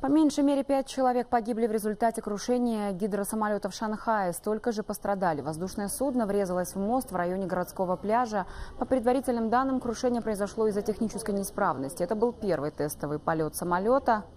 По меньшей мере 5 человек погибли в результате крушения гидросамолета в Шанхае. Столько же пострадали. Воздушное судно врезалось в мост в районе городского пляжа. По предварительным данным, крушение произошло из-за технической неисправности. Это был первый тестовый полет самолета.